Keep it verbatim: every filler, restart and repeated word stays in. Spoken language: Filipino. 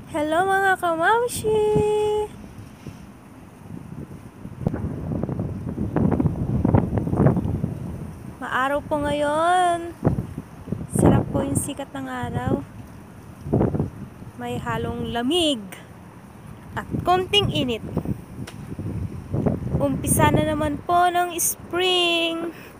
Hello mga kamamshi! Maaraw po ngayon. Sarap po yung sikat ng araw. May halong lamig at konting init. Umpisa na naman po ng spring.